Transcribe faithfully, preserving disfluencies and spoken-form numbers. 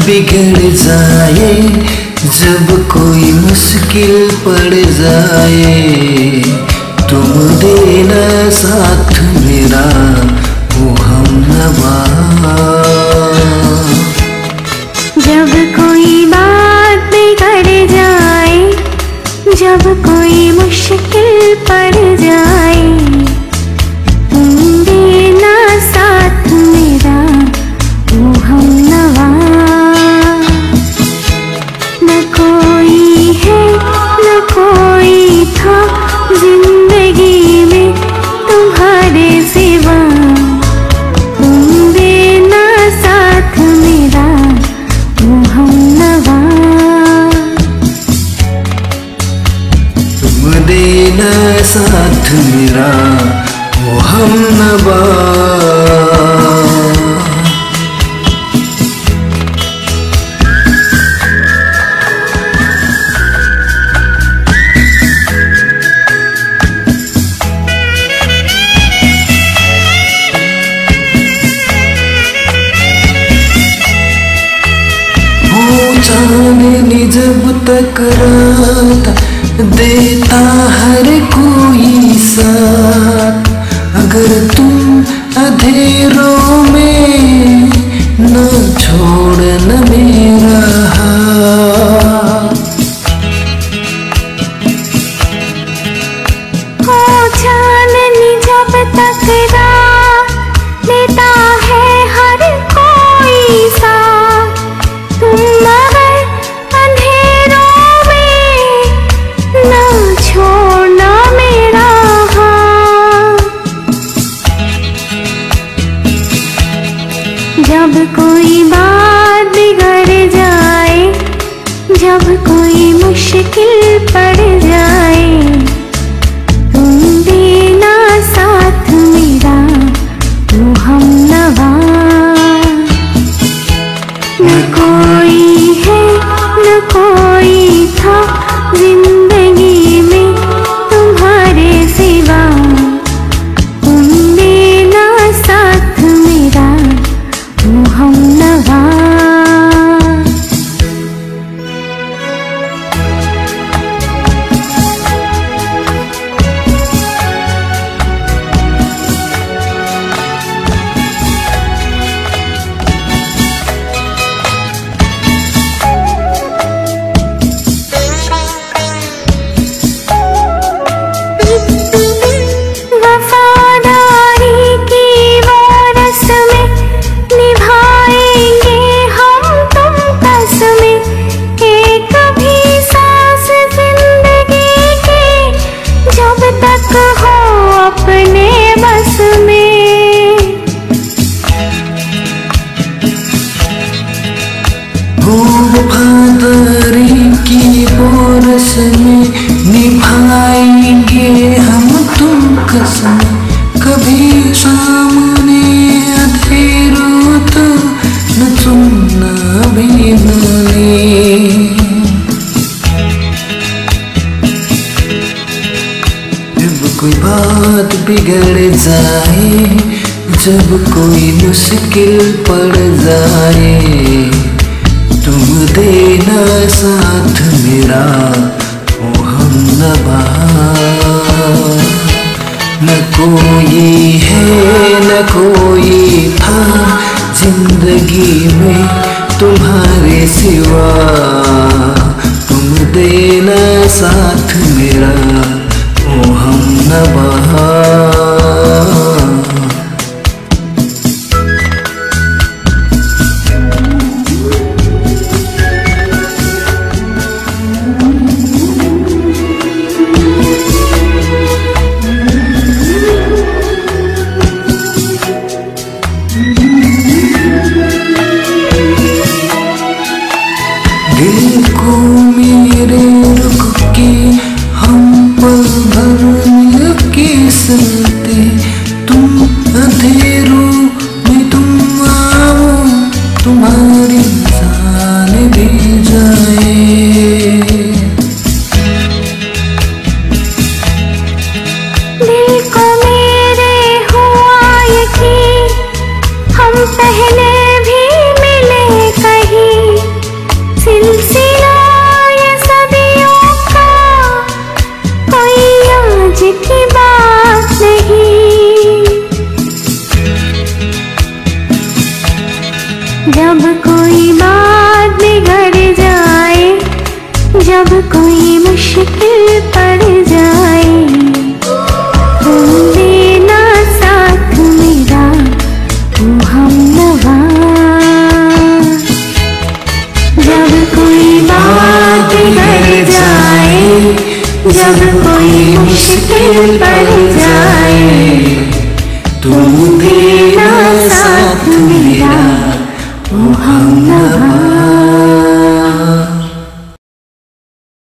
बिगड़ जाए, जब कोई मुश्किल पड़ जाए, तुम देना साथ मेरा वो हमनवा। जब कोई बात बिगड़ जाए, जब कोई मुश्किल पड़ जाए, तुम देना साथ मेरा वो हमनवा। न कोई है न कोई था जिंदगी में तुम्हारे सिवा, तुम देना साथ मेरा वो हमनवा। तुम देना साथ मेरा वो हमनवा। चांदनी जब तक रात देता हर कोई साथ, अगर तुम अंधेरों में न छोड़ना मेरा हाथ। हो चांदनी जब तक रात देता है हर कोई साथ, तुम मगर अंधेरों में न छोड़ना मेरा हाथ। जब कोई बात बिगड़ जाए, जब कोई मुश्किल पड़ जाए, तुम देना साथ मेरा वो हमनवा। न कोई है न कोई था जिंदगी में तुम्हारे सिवा, तुम देना साथ मेरा वो हमनवा। वफादारी की बोरस में निभाएंगे हम तुम कसम, कभी सामने अंधेरों तो न सुनना भी माने। जब कोई बात बिगड़ जाए, जब कोई मुश्किल पड़ जाए, तुम देना साथ मेरा वो हमनवा। न कोई है न कोई था जिंदगी में तुम्हारे सिवा, तुम देना साथ मेरा वो हमनवा। दिल को मेरे रुक के हम पल भर के संग जब कोई मुश्किल पड़ जाए।